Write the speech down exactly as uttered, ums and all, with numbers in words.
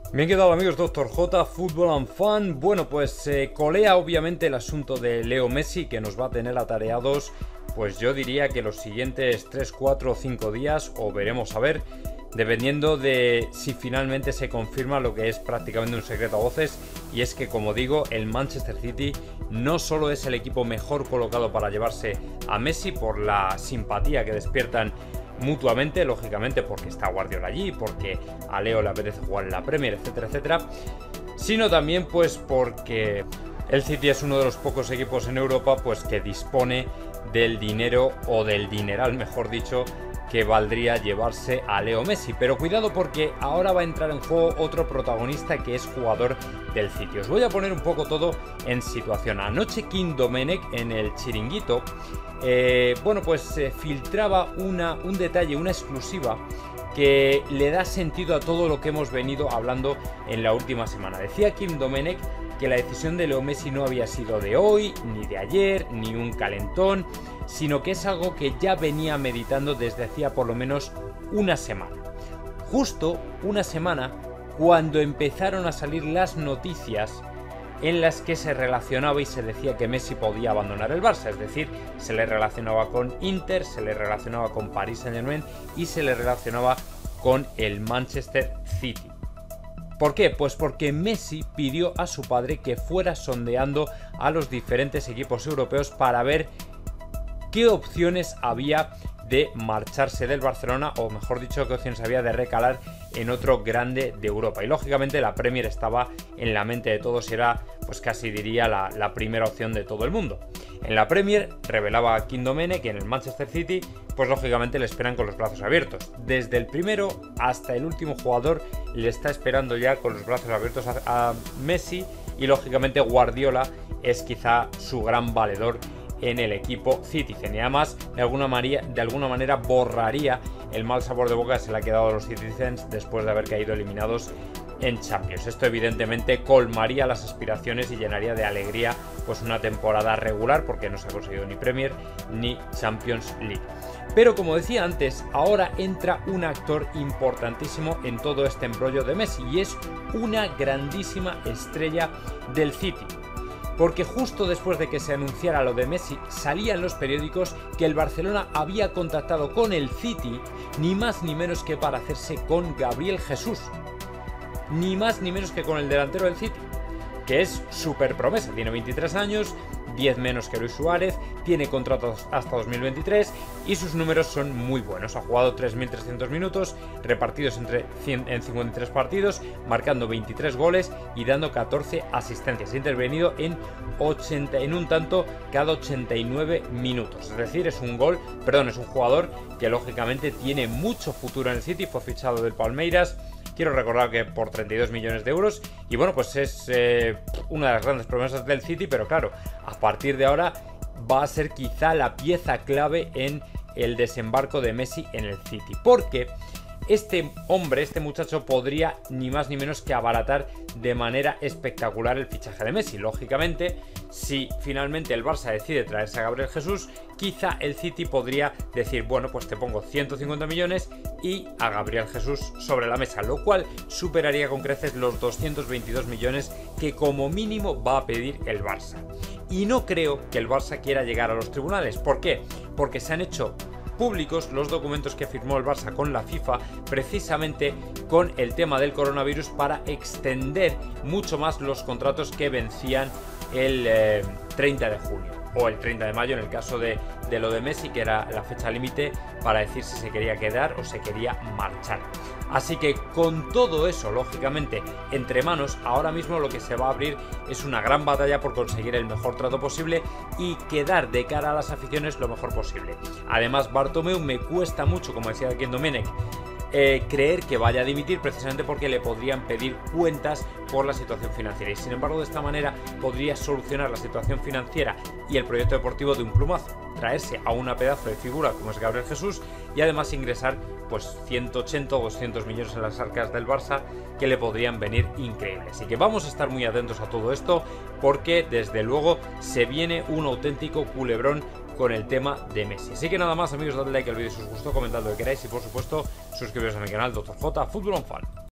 Bien, ¿qué tal amigos? Doctor J, Fútbol and Fan. Bueno, pues eh, colea obviamente el asunto de Leo Messi, que nos va a tener atareados, pues yo diría que los siguientes tres, cuatro o cinco días, o veremos a ver, dependiendo de si finalmente se confirma lo que es prácticamente un secreto a voces, y es que, como digo, el Manchester City no solo es el equipo mejor colocado para llevarse a Messi por la simpatía que despiertan mutuamente, lógicamente porque está Guardiola allí, porque a Leo le apetece jugar en la Premier, etcétera, etcétera, sino también pues porque el City es uno de los pocos equipos en Europa pues que dispone del dinero, o del dineral mejor dicho, que valdría llevarse a Leo Messi. Pero cuidado, porque ahora va a entrar en juego otro protagonista que es jugador del City. Os voy a poner un poco todo en situación. Anoche Kim Domenech, en el Chiringuito, eh, bueno pues se eh, filtraba una, un detalle, una exclusiva que le da sentido a todo lo que hemos venido hablando en la última semana. Decía Kim Domenech que la decisión de Leo Messi no había sido de hoy, ni de ayer, ni un calentón, sino que es algo que ya venía meditando desde hacía por lo menos una semana. Justo una semana cuando empezaron a salir las noticias en las que se relacionaba y se decía que Messi podía abandonar el Barça, es decir, se le relacionaba con Inter, se le relacionaba con Paris Saint-Germain y se le relacionaba con el Manchester City. ¿Por qué? Pues porque Messi pidió a su padre que fuera sondeando a los diferentes equipos europeos para ver qué opciones había de marcharse del Barcelona, o mejor dicho, qué opciones había de recalar en otro grande de Europa. Y lógicamente la Premier estaba en la mente de todos y era, pues casi diría, la, la primera opción de todo el mundo. En la Premier, revelaba a Kim Domenech, que en el Manchester City, pues lógicamente le esperan con los brazos abiertos. Desde el primero hasta el último jugador le está esperando ya con los brazos abiertos a, a Messi, y lógicamente Guardiola es quizá su gran valedor en el equipo Citizen, y además de alguna, manera, de alguna manera borraría el mal sabor de boca que se le ha quedado a los Citizens después de haber caído eliminados en Champions. Esto evidentemente colmaría las aspiraciones y llenaría de alegría pues una temporada regular, porque no se ha conseguido ni Premier ni Champions League. Pero como decía antes, ahora entra un actor importantísimo en todo este embrollo de Messi, y es una grandísima estrella del City. Porque justo después de que se anunciara lo de Messi, salía en los periódicos que el Barcelona había contactado con el City, ni más ni menos que para hacerse con Gabriel Jesús. Ni más ni menos que con el delantero del City, que es súper promesa. Tiene veintitrés años, diez menos que Luis Suárez, tiene contrato hasta dos mil veintitrés y sus números son muy buenos. Ha jugado tres mil trescientos minutos repartidos entre cien, en cincuenta y tres partidos, marcando veintitrés goles y dando catorce asistencias. Ha intervenido en, ochenta, en un tanto cada ochenta y nueve minutos. Es decir, es un gol, perdón, es un jugador que lógicamente tiene mucho futuro en el City. Fue fichado del Palmeiras, quiero recordar que por treinta y dos millones de euros, y bueno, pues es eh, una de las grandes promesas del City, pero claro, a partir de ahora va a ser quizá la pieza clave en el desembarco de Messi en el City, porque este hombre, este muchacho, podría ni más ni menos que abaratar de manera espectacular el fichaje de Messi. Lógicamente, si finalmente el Barça decide traerse a Gabriel Jesús, quizá el City podría decir, bueno, pues te pongo ciento cincuenta millones y a Gabriel Jesús sobre la mesa, lo cual superaría con creces los doscientos veintidós millones que como mínimo va a pedir el Barça. Y no creo que el Barça quiera llegar a los tribunales. ¿Por qué? Porque se han hecho públicos los documentos que firmó el Barça con la FIFA, precisamente con el tema del coronavirus, para extender mucho más los contratos que vencían el eh, treinta de junio o el treinta de mayo en el caso de, de lo de Messi, que era la fecha límite para decir si se quería quedar o se quería marchar. Así que con todo eso, lógicamente, entre manos, ahora mismo lo que se va a abrir es una gran batalla por conseguir el mejor trato posible y quedar de cara a las aficiones lo mejor posible. Además, Bartomeu me cuesta mucho, como decía Kim Domenech, Eh, creer que vaya a dimitir, precisamente porque le podrían pedir cuentas por la situación financiera, y sin embargo de esta manera podría solucionar la situación financiera y el proyecto deportivo de un plumazo, traerse a una pedazo de figura como es Gabriel Jesús y además ingresar pues ciento ochenta o doscientos millones en las arcas del Barça, que le podrían venir increíbles. Así que vamos a estar muy atentos a todo esto, porque desde luego se viene un auténtico culebrón con el tema de Messi. Así que nada más, amigos, dadle like al vídeo si os gustó, comentad lo que queráis y por supuesto suscribiros a mi canal Doctor J Fútbol and Fan.